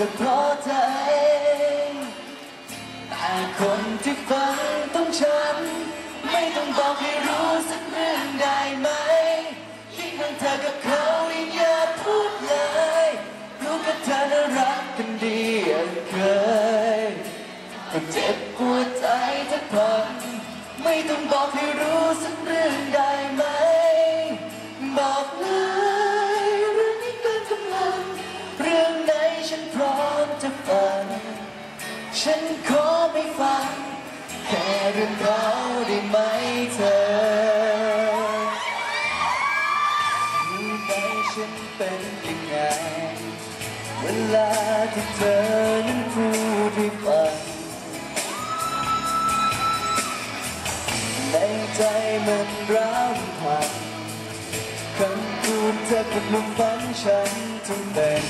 เพราะใจแต่คนที่ฟังต้องฉันไม่ต้องบอกให้รู้สักเรื่องได้ไหมยิ่งห่างเธอกับเขายิ่งอย่าพูดเลยรู้กับเธอน่ารักกันดีอย่างเคยก็เจ็บปวดใจทั้งพันไม่ต้องบอกให้รู้สักเรื่องได้ไหมบอกเลยเรื่องนี้เกินกำลังเรื่องไหนฉันพร้อมจะฟังฉันขอไม่ฟังแค่เรื่องเขาได้ไหมเธอรู้ไหมฉันเป็นยังไงเวลาที่เธอนั้นพูดให้ฟังในใจมันร้าวผ่านคำพูดเธอกับลมฝันฉันทั้งเป็น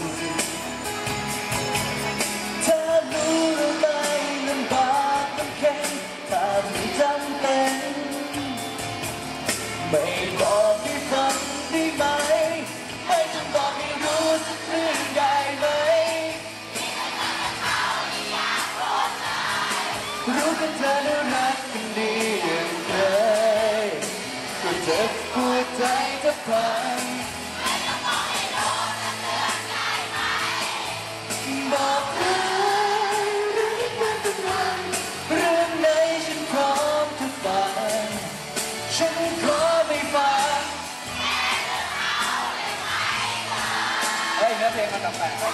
เธอรู้หรือไม่ลำบากลำเค็ญถ้าไม่จำเป็นไม่บอกให้ฟังได้ไหมไม่ต้องบอกให้รู้สักเรื่องได้ไหมรู้กันเธอน่ารักกันดีอย่างเคยก็เจ็บปวดใจจะพังบอกเลยเรื่องนี้เป็นกำลังเรื่องไหนฉันพร้อมจะฟังฉันขอไม่ฟังเฮ้ยเนื้อเพลงมันแปลกๆ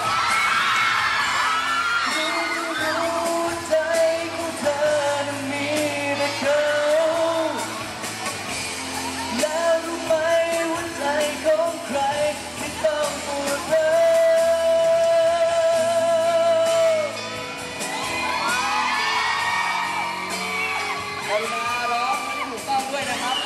รู้ใจของเธอนั้นมีแต่เขาแล้วรู้ไหมว่าใจของใครที่ต้องปวดร้าวกรุณาร้องให้ถูกต้องด้วยนะครับ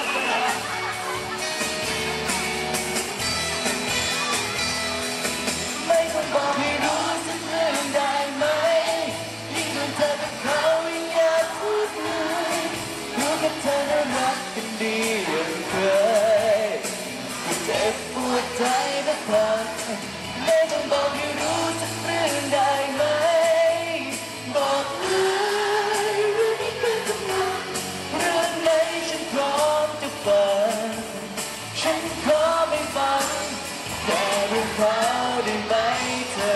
ไม่ต้องบอกให้รู้สักเรื่องได้ไหมยิ่งโดนเธอกับเขายิ่งอยากพูดเลยรู้กับเธอน่ารักกันดีอย่างเคยเจ็บปวดใจแต่พักไม่ต้องบอกให้รู้สักเรื่องได้ไหมบอกเลยเรื่องนี้เป็นกำลังเรื่องไหนฉันพร้อมจะฟังฉันขอไม่ฟังแค่เรื่องเขาได้ไหมเธอ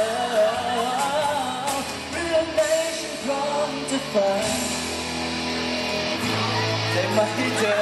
เรื่องไหนฉันพร้อมจะฟังได้ไหมเธอ